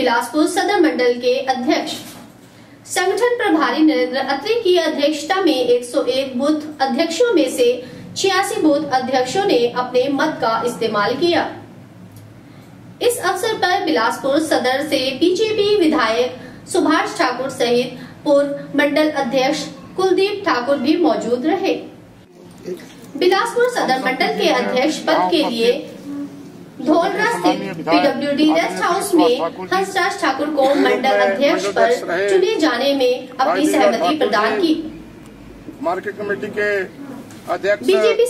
बिलासपुर सदर मंडल के अध्यक्ष संगठन प्रभारी नरेंद्र अत्री की अध्यक्षता में 101 बूथ अध्यक्षों में से 86 बूथ अध्यक्षों ने अपने मत का इस्तेमाल किया। इस अवसर पर बिलासपुर सदर से बीजेपी विधायक सुभाष ठाकुर सहित पूर्व मंडल अध्यक्ष कुलदीप ठाकुर भी मौजूद रहे। बिलासपुर सदर मंडल के अध्यक्ष पद के लिए धौलरा स्थित पीडब्ल्यूडी रेस्ट हाउस में हंसराज ठाकुर को मंडल अध्यक्ष पर चुने जाने में अपनी सहमति प्रदान की। मार्केट कमेटी के अध्यक्ष बीजेपी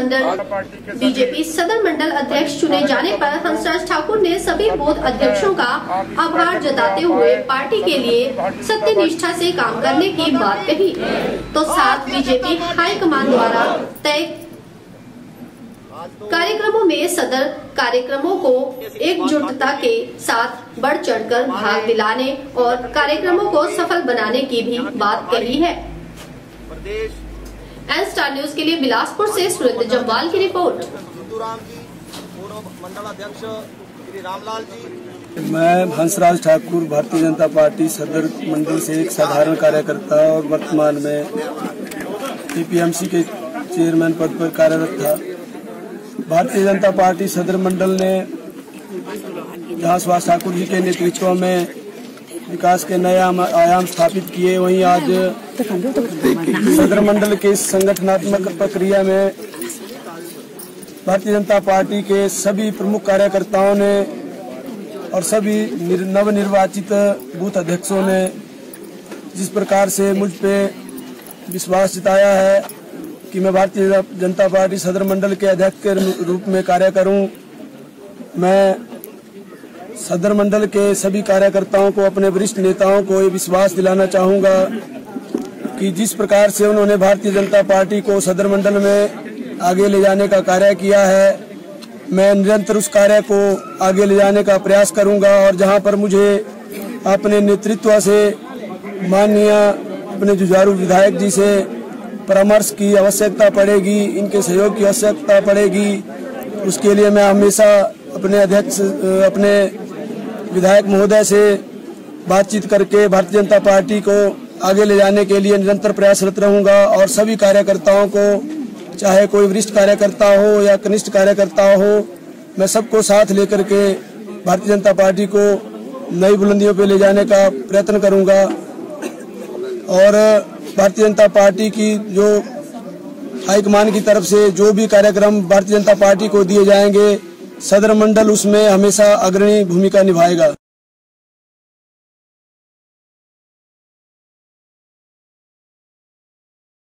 सदर मंडल अध्यक्ष चुने जाने पर हंसराज ठाकुर ने सभी बूथ अध्यक्षों का आभार जताते हुए पार्टी के लिए सत्यनिष्ठा से काम करने की बात कही। तो साथ बीजेपी हाईकमान द्वारा तय कार्यक्रमों में सदर कार्यक्रमों को एकजुटता के साथ बढ़ चढ़कर भाग दिलाने और कार्यक्रमों को सफल बनाने की भी बात कही है। एन स्टार न्यूज के लिए बिलासपुर से सुरेंद्र जम्वाल की रिपोर्ट। मैं हंसराज ठाकुर भारतीय जनता पार्टी सदर मंडल से एक साधारण कार्यकर्ता और वर्तमान में टीपीएमसी के चेयरमैन पद पर कार्यरत था। भारतीय जनता पार्टी सदर मंडल ने जहां सुभाष ठाकुर जी के नेतृत्व में विकास के नए आयाम स्थापित किए, वहीं आज सदर मंडल के संगठनात्मक प्रक्रिया में भारतीय जनता पार्टी के सभी प्रमुख कार्यकर्ताओं ने और सभी नवनिर्वाचित बूथ अध्यक्षों ने जिस प्रकार से मुझ पे विश्वास जताया है कि मैं भारतीय जनता पार्टी सदर मंडल के अध्यक्ष के रूप में कार्य करूं, मैं सदर मंडल के सभी कार्यकर्ताओं को, अपने वरिष्ठ नेताओं को ये विश्वास दिलाना चाहूंगा कि जिस प्रकार से उन्होंने भारतीय जनता पार्टी को सदर मंडल में आगे ले जाने का कार्य किया है, मैं निरंतर उस कार्य को आगे ले जाने का प्रयास करूंगा। और जहां पर मुझे अपने नेतृत्व से माननीय अपने जुझारू विधायक जी से परामर्श की आवश्यकता पड़ेगी, इनके सहयोग की आवश्यकता पड़ेगी, उसके लिए मैं हमेशा अपने विधायक महोदय से बातचीत करके भारतीय जनता पार्टी को आगे ले जाने के लिए निरंतर प्रयासरत रहूंगा। और सभी कार्यकर्ताओं को, चाहे कोई वरिष्ठ कार्यकर्ता हो या कनिष्ठ कार्यकर्ता हो, मैं सबको साथ लेकर के भारतीय जनता पार्टी को नई बुलंदियों पे ले जाने का प्रयत्न करूंगा। और भारतीय जनता पार्टी की जो हाईकमान की तरफ से जो भी कार्यक्रम भारतीय जनता पार्टी को दिए जाएंगे, सदर मंडल उसमें हमेशा अग्रणी भूमिका निभाएगा।